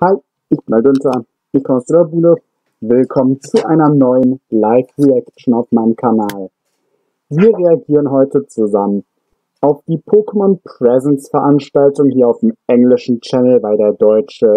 Hi, ich bin der Günther, ich komme aus der Bude. Willkommen zu einer neuen Live-Reaction auf meinem Kanal. Wir reagieren heute zusammen auf die Pokémon Presents Veranstaltung hier auf dem englischen Channel, weil der Deutsche,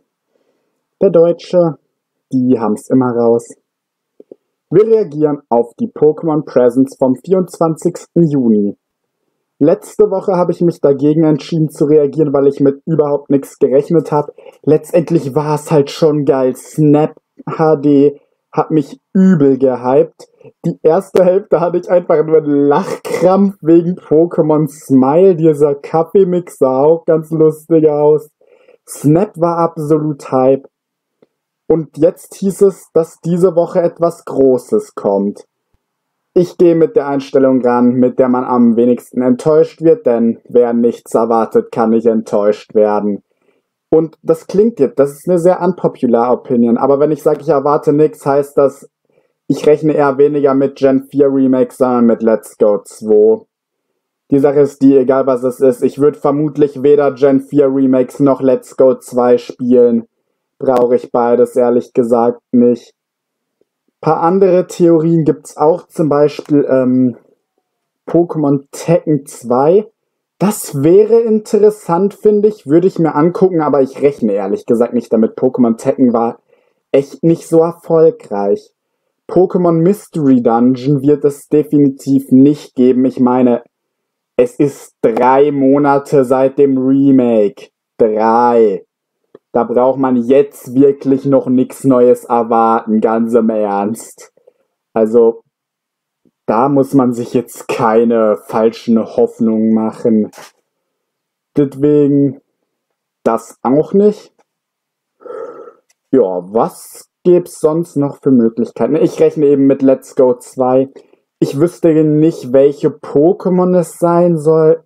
die haben es immer raus. Wir reagieren auf die Pokémon Presents vom 24. Juni. Letzte Woche habe ich mich dagegen entschieden zu reagieren, weil ich mit überhaupt nichts gerechnet habe. Letztendlich war es halt schon geil. Snap HD hat mich übel gehypt. Die erste Hälfte hatte ich einfach nur einen Lachkrampf wegen Pokémon Smile. Dieser Kaffeemix sah auch ganz lustig aus. Snap war absolut Hype. Und jetzt hieß es, dass diese Woche etwas Großes kommt. Ich gehe mit der Einstellung ran, mit der man am wenigsten enttäuscht wird, denn wer nichts erwartet, kann nicht enttäuscht werden. Und das klingt jetzt, das ist eine sehr unpopular Opinion, aber wenn ich sage, ich erwarte nichts, heißt das, ich rechne eher weniger mit Gen 4 Remake, sondern mit Let's Go 2. Die Sache ist die, egal was es ist, ich würde vermutlich weder Gen 4 Remakes noch Let's Go 2 spielen. Brauche ich beides ehrlich gesagt nicht. Paar andere Theorien gibt's auch, zum Beispiel Pokémon Tekken 2. Das wäre interessant, finde ich, würde ich mir angucken, aber ich rechne ehrlich gesagt nicht damit. Pokémon Tekken war echt nicht so erfolgreich. Pokémon Mystery Dungeon wird es definitiv nicht geben. Ich meine, es ist 3 Monate seit dem Remake. 3. Da braucht man jetzt wirklich noch nichts Neues erwarten, ganz im Ernst. Also, da muss man sich jetzt keine falschen Hoffnungen machen. Deswegen das auch nicht. Ja, was gäb's sonst noch für Möglichkeiten? Ich rechne eben mit Let's Go 2. Ich wüsste nicht, welche Pokémon es sein soll.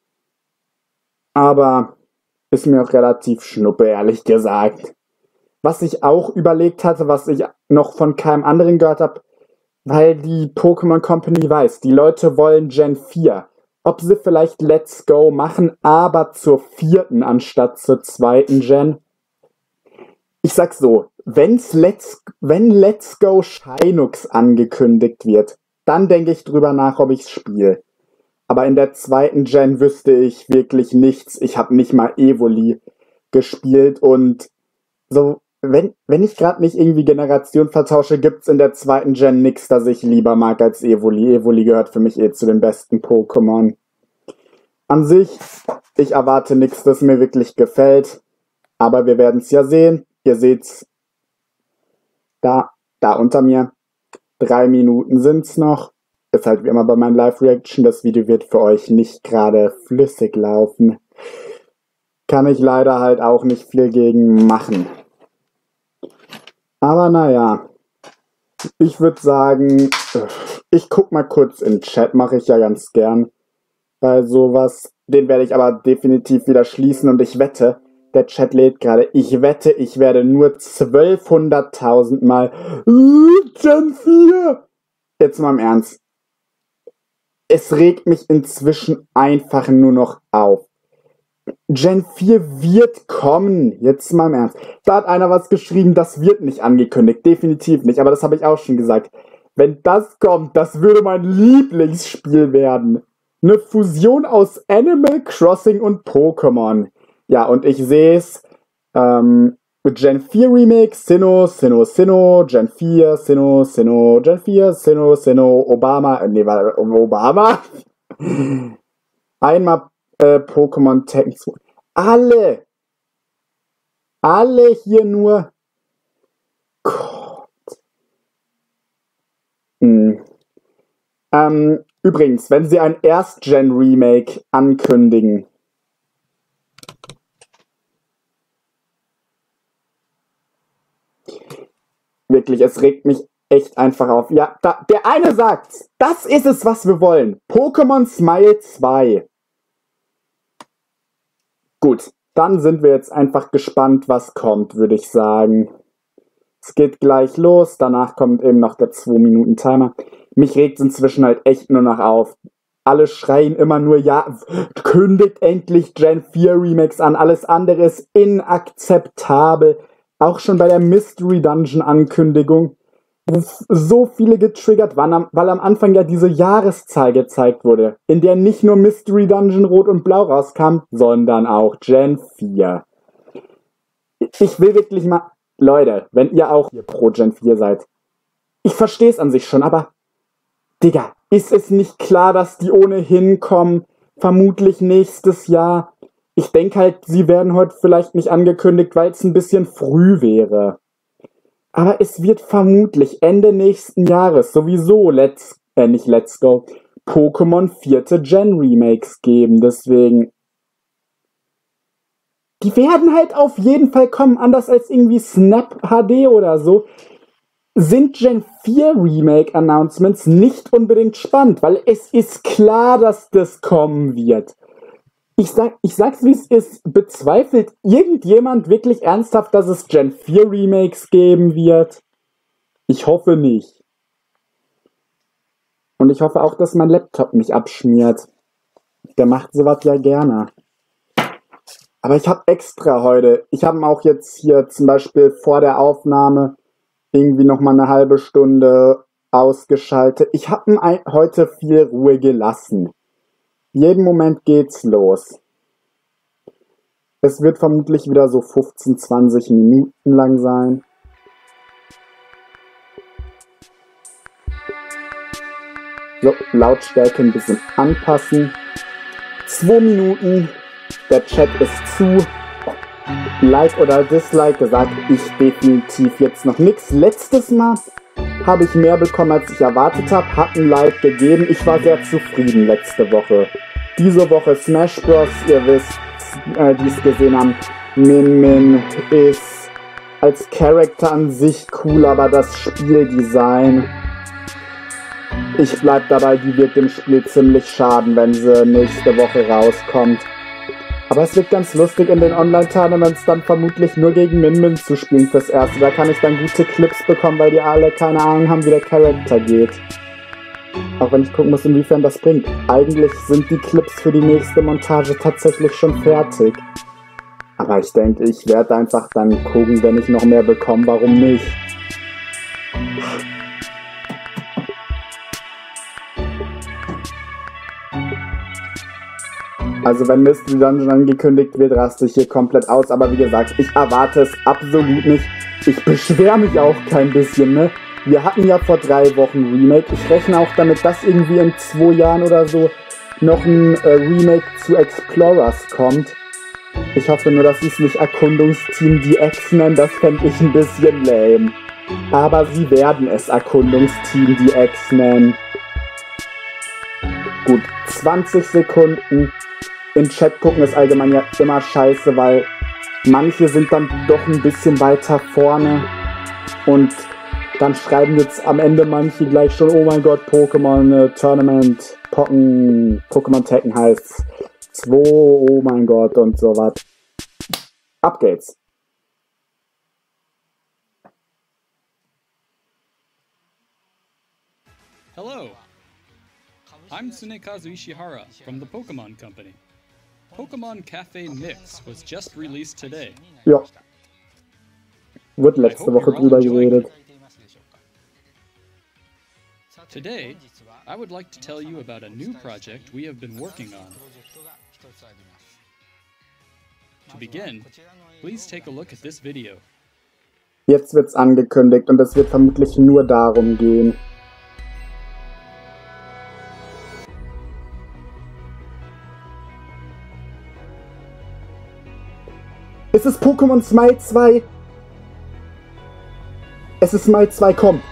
Aber ist mir auch relativ schnuppe, ehrlich gesagt. Was ich auch überlegt hatte, was ich noch von keinem anderen gehört habe, weil die Pokémon Company weiß, die Leute wollen Gen 4. Ob sie vielleicht Let's Go machen, aber zur 4. anstatt zur 2. Gen. Ich sag's so, wenn Let's Go Shinux angekündigt wird, dann denke ich drüber nach, ob ich's spiele. Aber in der 2. Gen wüsste ich wirklich nichts. Ich habe nicht mal Evoli gespielt und so, wenn ich gerade nicht irgendwie Generation vertausche, gibt's in der 2. Gen nichts, das ich lieber mag als Evoli. Evoli gehört für mich zu den besten Pokémon. An sich, ich erwarte nichts, das mir wirklich gefällt. Aber wir werden's ja sehen. Ihr seht's da unter mir. 3 Minuten sind's noch. Ist halt wie immer bei meinen Live-Reaction, das Video wird für euch nicht gerade flüssig laufen. Kann ich leider halt auch nicht viel gegen machen. Aber naja, ich würde sagen, ich guck mal kurz in den Chat, mache ich ja ganz gern bei sowas. Den werde ich aber definitiv wieder schließen und ich wette, der Chat lädt gerade, ich wette, ich werde nur 1200.000 Mal Gen 4! Jetzt mal im Ernst. Es regt mich inzwischen einfach nur noch auf. Gen 4 wird kommen. Jetzt mal im Ernst. Da hat einer was geschrieben, das wird nicht angekündigt. Definitiv nicht, aber das habe ich auch schon gesagt. Wenn das kommt, das würde mein Lieblingsspiel werden. Eine Fusion aus Animal Crossing und Pokémon. Ja, und ich sehe es. Gen 4 Remake, Sinnoh, Gen 4, Sinnoh, Gen 4, Sinnoh, Obama, Obama. Einmal Pokémon Tekken 2. Alle hier nur. Gott. Übrigens, wenn sie ein Erst-Gen-Remake ankündigen, wirklich, es regt mich echt einfach auf. Ja, der eine sagt's. Das ist es, was wir wollen. Pokémon Smile 2. Gut, dann sind wir jetzt einfach gespannt, was kommt, würde ich sagen. Es geht gleich los. Danach kommt eben noch der 2-Minuten-Timer. Mich regt es inzwischen halt echt nur noch auf. alle schreien immer nur, ja, kündigt endlich Gen 4 Remakes an, alles andere ist inakzeptabel. Auch schon bei der Mystery Dungeon Ankündigung, wo so viele getriggert waren, weil am Anfang ja diese Jahreszahl gezeigt wurde, in der nicht nur Mystery Dungeon Rot und Blau rauskam, sondern auch Gen 4. Ich will wirklich mal, Leute, wenn ihr auch hier pro Gen 4 seid, ich verstehe es an sich schon, aber Digga, ist es nicht klar, dass die ohnehin kommen? Vermutlich nächstes Jahr. Ich denke halt, sie werden heute vielleicht nicht angekündigt, weil es ein bisschen früh wäre. Aber es wird vermutlich Ende nächsten Jahres sowieso nicht Let's Go, Pokémon 4. Gen Remakes geben. Deswegen, die werden halt auf jeden Fall kommen, anders als irgendwie Snap HD oder so. Sind Gen 4 Remake Announcements nicht unbedingt spannend, weil es ist klar, dass das kommen wird. Ich sag's wie es ist, bezweifelt irgendjemand wirklich ernsthaft, dass es Gen 4 Remakes geben wird? Ich hoffe nicht. Und ich hoffe auch, dass mein Laptop nicht abschmiert. Der macht sowas ja gerne. Aber ich habe extra heute, ich habe auch jetzt hier zum Beispiel vor der Aufnahme irgendwie nochmal eine halbe Stunde ausgeschaltet. Ich habe heute viel Ruhe gelassen. Jeden Moment geht's los. Es wird vermutlich wieder so 15, 20 Minuten lang sein. So, Lautstärke ein bisschen anpassen. 2 Minuten. Der Chat ist zu. Like oder Dislike gesagt, ich definitiv jetzt noch nichts. Letztes Mal habe ich mehr bekommen, als ich erwartet habe. Hat ein Like gegeben. Ich war sehr zufrieden letzte Woche. Diese Woche Smash Bros. Ihr wisst, die es gesehen haben. Min ist als Charakter an sich cool, aber das Spieldesign, ich bleib dabei, die wird dem Spiel ziemlich schaden, wenn sie nächste Woche rauskommt. Aber es wird ganz lustig in den Online-Tournaments dann vermutlich nur gegen Min zu spielen fürs Erste. Da kann ich dann gute Clips bekommen, weil die alle keine Ahnung haben, wie der Charakter geht. Auch wenn ich gucken muss, inwiefern das bringt. Eigentlich sind die Clips für die nächste Montage tatsächlich schon fertig. Aber ich denke, ich werde einfach dann gucken, wenn ich noch mehr bekomme. Warum nicht? Also wenn Mystery Dungeon angekündigt wird, raste ich hier komplett aus. Aber wie gesagt, ich erwarte es absolut nicht. Ich beschwere mich auch kein bisschen, ne? Wir hatten ja vor 3 Wochen Remake. Ich rechne auch damit, dass irgendwie in 2 Jahren oder so noch ein Remake zu Explorers kommt. Ich hoffe nur, dass sie es nicht Erkundungsteam DX nennen. Das fände ich ein bisschen lame. Aber sie werden es Erkundungsteam DX nennen. Gut, 20 Sekunden. In Chat gucken ist allgemein ja immer scheiße, weil manche sind dann doch ein bisschen weiter vorne und dann schreiben jetzt am Ende manche gleich schon, oh mein Gott, Pokémon Tournament, Pokémon Tekken heißt's 2, oh mein Gott und so was. Ab geht's. Hello, I'm Tsunekazu Ishihara from the Pokemon Company. Pokemon Cafe Mix was just released today. Ja. Wurde letzte Woche drüber geredet. Today, I would like to tell you about a new project we have been working on. To begin, please take a look at this video. Jetzt wird's angekündigt und es wird vermutlich nur darum gehen. Es ist Pokémon Smile 2. Es ist Smile 2, komm.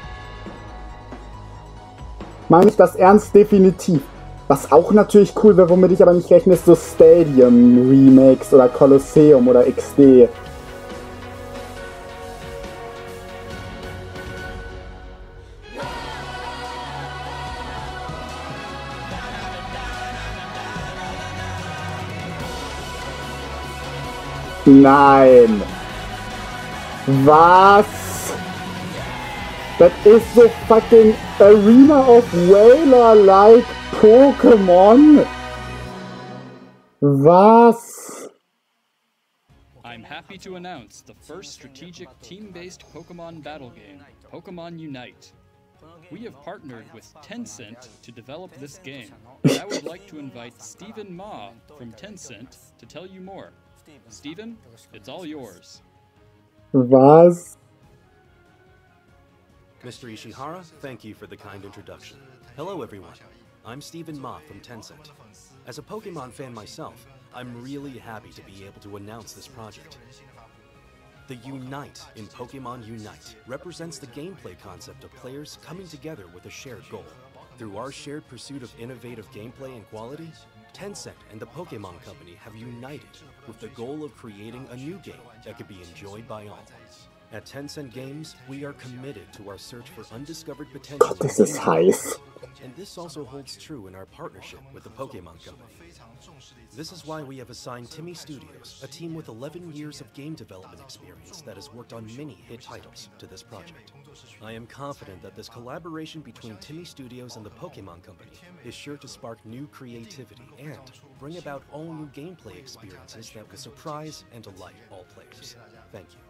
Meine ich das ernst? Definitiv. Was auch natürlich cool wäre, womit ich aber nicht rechne, ist so Stadium Remakes oder Colosseum oder XD. Nein. Was? Das ist so fucking Arena of Valor-like. Pokémon? Was? I'm happy to announce the first strategic team-based Pokemon battle game, Pokemon Unite. We have partnered with Tencent to develop this game, and I would like to invite Stephen Ma from Tencent to tell you more. Stephen, it's all yours. Was? Mr. Ishihara, thank you for the kind introduction. Hello everyone, I'm Stephen Ma from Tencent. As a Pokemon fan myself, I'm really happy to be able to announce this project. The Unite in Pokemon Unite represents the gameplay concept of players coming together with a shared goal. Through our shared pursuit of innovative gameplay and quality, Tencent and the Pokemon Company have united with the goal of creating a new game that could be enjoyed by all. At Tencent Games, we are committed to our search for undiscovered potential. Das ist heiß. And this also holds true in our partnership with the Pokemon Company. This is why we have assigned Timmy Studios, a team with 11 years of game development experience that has worked on many hit titles, to this project. I am confident that this collaboration between Timmy Studios and the Pokemon Company is sure to spark new creativity and bring about all new gameplay experiences that will surprise and delight all players. Thank you.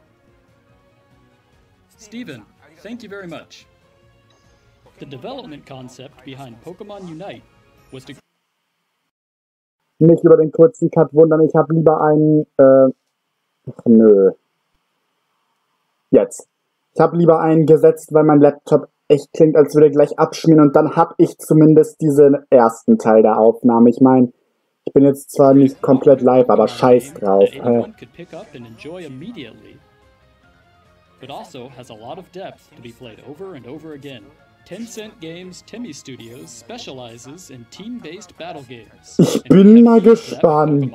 Stephen, thank you very much. The development concept behind Pokemon Unite was to Nicht über den kurzen Cut wundern, ich habe lieber einen, ach nö. Jetzt. Ich habe lieber einen gesetzt, weil mein Laptop echt klingt, als würde er gleich abschmieren und dann habe ich zumindest diesen ersten Teil der Aufnahme. Ich meine, ich bin jetzt zwar nicht komplett live, aber scheiß drauf. But also has a lot of depth to be played over and over again. Tencent Games Timmy Studios specializes in team-based battle games. Ich bin mal gespannt.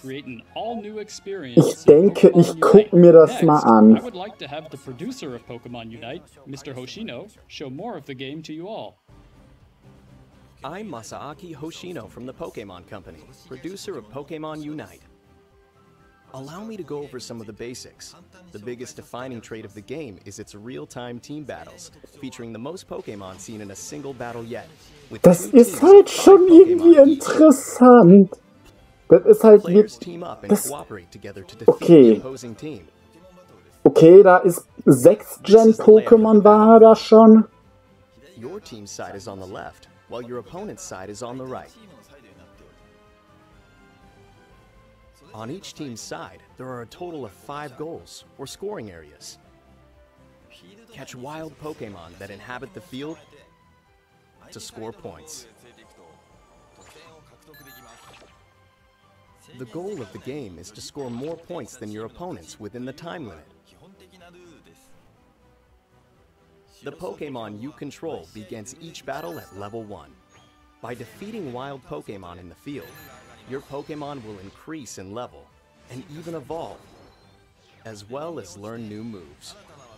Ich denke, ich gucke mir das mal an. I would like to have the producer of Pokemon Unite, Mr. Hoshino, show more of the game to you all. I'm Masaaki Hoshino from the Pokemon Company, producer of Pokemon Unite. Allow me to go over some of the basics. The biggest defining trait of the game is its real-time team battles, featuring the most Pokémon seen in a single battle yet. Das ist halt schon irgendwie interessant. Das ist halt das, okay. Okay, da ist 6 Gen Pokémon war da schon. Your team's side is on the left, while your opponent's side is on the right. On each team's side, there are a total of 5 goals, or scoring areas. Catch wild Pokémon that inhabit the field to score points. The goal of the game is to score more points than your opponents within the time limit. The Pokémon you control begins each battle at level 1. By defeating wild Pokémon in the field, your Pokémon will increase in level and even evolve, as well as learn new moves.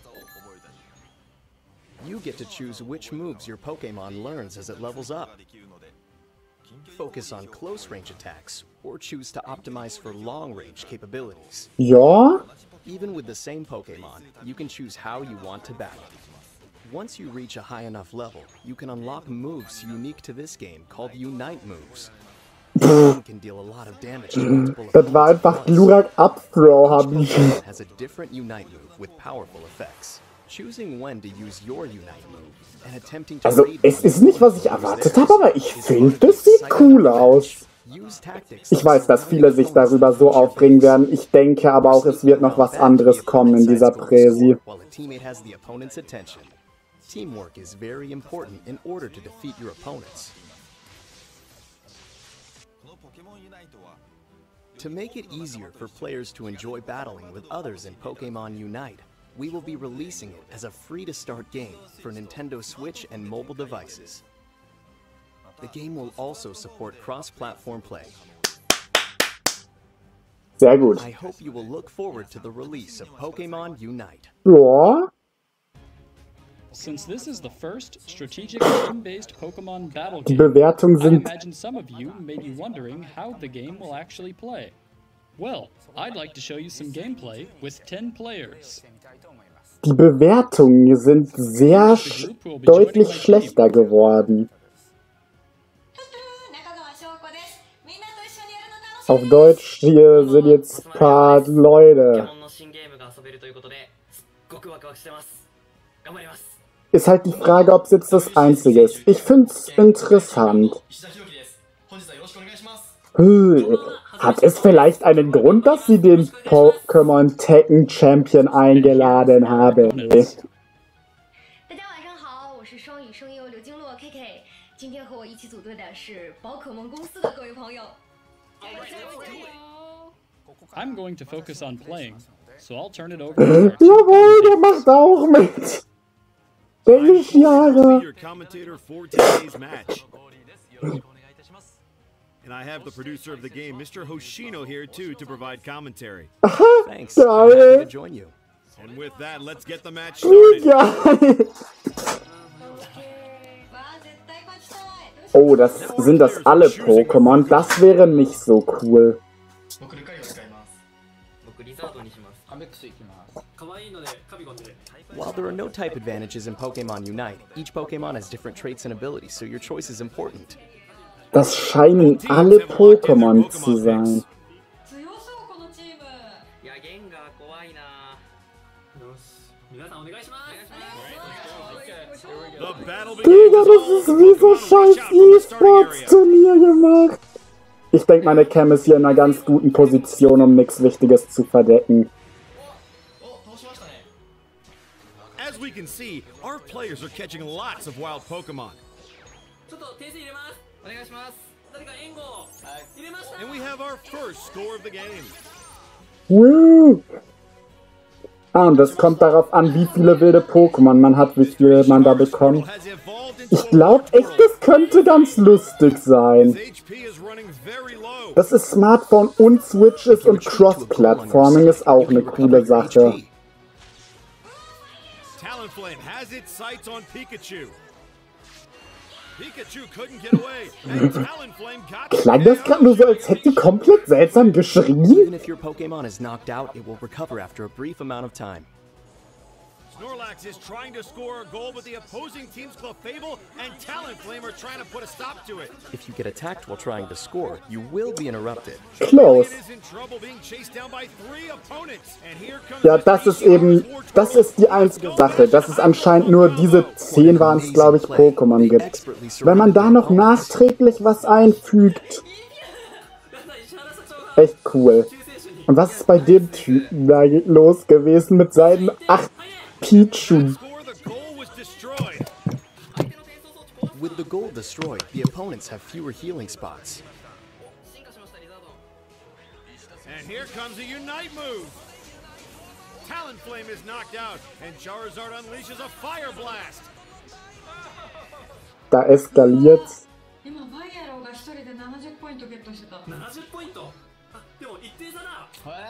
You get to choose which moves your Pokémon learns as it levels up. Focus on close-range attacks, or choose to optimize for long-range capabilities. Ja? Even with the same Pokémon, you can choose how you want to battle. Once you reach a high enough level, you can unlock moves unique to this game called Unite moves. Can deal a lot of damage to multiple Das war einfach Glurak Up-Throw, hab ich. Has a different Unite move with powerful effects. Choosing when to use your Unite move and attempting to Also, es ist nicht, was ich erwartet habe, aber ich finde, das sieht cool aus. Ich weiß, dass viele sich darüber so aufregen werden. Ich denke aber auch, es wird noch was anderes kommen in dieser Präsi. Teamwork is very important in order to defeat your opponents. To make it easier for players to enjoy battling with others in Pokemon Unite, we will be releasing it as a free-to-start game for Nintendo Switch and mobile devices. The game will also support cross-platform play. Sehr gut. I hope you will look forward to the release of Pokemon Unite. Ja. Since this is the first strategic team-based Pokemon battle Die game, Bewertungen I sind imagine some of you may be wondering how the game will actually play. Well, I'd like to show you some gameplay with 10 players. Die Bewertungen sind sehr deutlich schlechter geworden. Auf Deutsch, hier sind jetzt ein paar Leute. Ist halt die Frage, ob es jetzt das Einzige ist. Ich find's interessant. Hat es vielleicht einen Grund, dass sie den Pokémon Tekken Champion eingeladen haben? 大家晚上好，我是双语声优刘经络 KK。今天和我一起组队的是宝可梦公司的各位朋友。 I'm going to focus on playing, so I'll turn it over to our Jawohl, der macht auch mit. Der ist Jahre. Your commentator for today's match. And I have the producer of the game, Mr. Hoshino, here too to provide commentary. Thanks. I'm happy to join you. And with that, let's get the match started. Geil. Oh, sind das alle Pokémon? Das wäre nicht so cool. While there are no type advantages in Pokemon Unite, each Pokemon has different traits and abilities, so your choice is important. Das scheinen alle Pokémon zu sein. Digga, das ist wie so scheiß E-Sports-Turnier gemacht. Ich denke, meine Cam ist hier in einer ganz guten Position, um nichts Wichtiges zu verdecken. As we can see, our players are catching lots of wild Pokemon. And we have our first score of the game. Woo! Und das kommt darauf an, wie viele wilde Pokémon man hat, wie viel man da bekommt. Ich glaube echt, das könnte ganz lustig sein. Dass es Smartphone und Switch ist und Cross-Platforming ist auch eine coole Sache. Talonflame has its sights on Pikachu. Pikachu couldn't get away, and Talonflame got Klang das gerade nur so, als hätte die komplett seltsam geschrien? Even if your Pokemon is knocked out, it will recover after a brief amount of time. Snorlax is trying to score a goal, but the opposing team's Clefable and Talonflame are trying to put a stop to it. If you get attacked while trying to score, you will be interrupted. Close. It is in trouble being chased down by 3 opponents. And here comes Ja, das ist eben, das ist die einzige Sache, dass es anscheinend nur diese 10 waren es, glaube ich, Pokémon gibt. Wenn man da noch nachträglich was einfügt, echt cool. Und was ist bei dem Typen da los gewesen mit seinen 8 Pichu? With the goal destroyed, the opponents have fewer healing spots. And here comes a Unite move. Talonflame is knocked out, and Charizard unleashes a Fire Blast. Da eskaliert's. 今バイアローが一人で70ポイントゲットしてた。70ポイント？あ、でも一定差だ。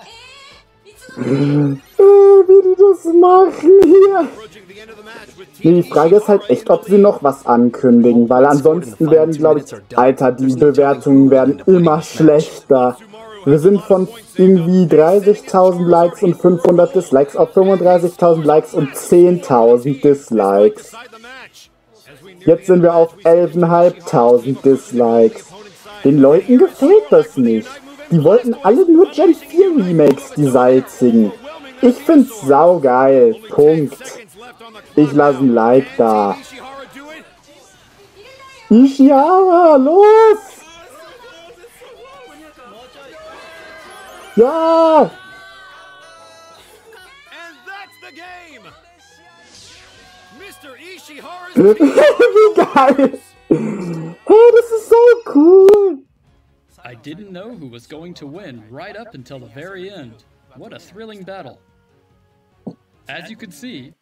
Wie die das machen hier. Die Frage ist halt echt, ob sie noch was ankündigen, weil ansonsten werden, glaube ich, Alter, die Bewertungen werden immer schlechter. Wir sind von irgendwie 30.000 Likes und 500 Dislikes auf 35.000 Likes und 10.000 Dislikes. Jetzt sind wir auf 11.500 Dislikes. Den Leuten gefällt das nicht. Die wollten alle nur Gen 4 Remakes, die salzigen. Ich find's saugeil. Punkt. Ich lasse ein Like da. Ishihara, los! Ja! Wie geil! Hey, das ist so cool! I didn't know who was going to win right up until the very end. What a thrilling battle. As you could see,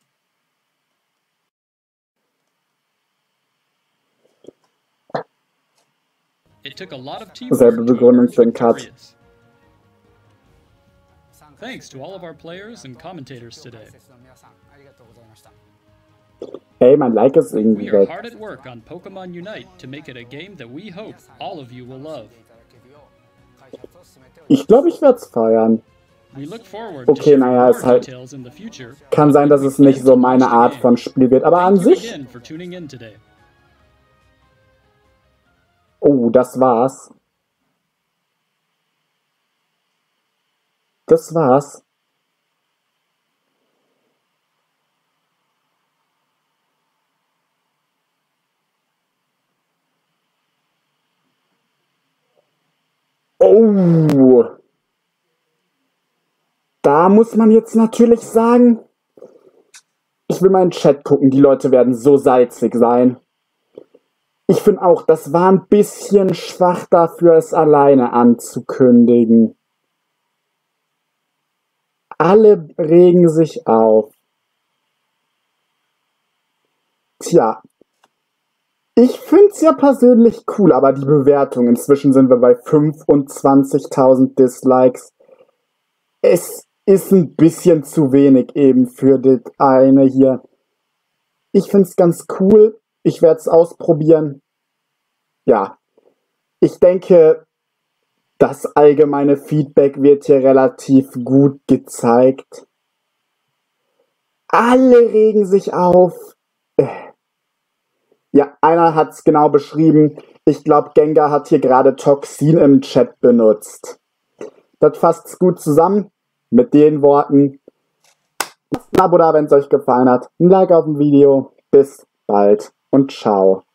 it took a lot of teamwork Selbe to Begründung avert für den Cut. victorious. Thanks to all of our players and commentators today. Ey, mein Like ist irgendwie We are weg. hard at work on Pokemon Unite to make it a game that we hope all of you will love. Ich glaube, ich werde es feiern. We look forward to Okay, sharing naja, more ist halt- details in the future. Kann sein, dass es nicht so meine Art von Spiel wird, aber an Thank you sich... again for tuning in today. Oh, das war's. Das war's. Oh. Da muss man jetzt natürlich sagen, ich will mal in den Chat gucken, die Leute werden so salzig sein. Ich finde auch, das war ein bisschen schwach dafür, es alleine anzukündigen. Alle regen sich auf. Tja, ich finde es ja persönlich cool, aber die Bewertung, inzwischen sind wir bei 25.000 Dislikes. Es ist ein bisschen zu wenig eben für das eine hier. Ich finde es ganz cool. Ich werde es ausprobieren. Ja, ich denke, das allgemeine Feedback wird hier relativ gut gezeigt. Alle regen sich auf. Ja, einer hat es genau beschrieben. Ich glaube, Gengar hat hier gerade Toxin im Chat benutzt. Das fasst's gut zusammen. Mit den Worten. Lasst ein Abo da, wenn es euch gefallen hat. Ein Like auf dem Video. Bis bald und ciao.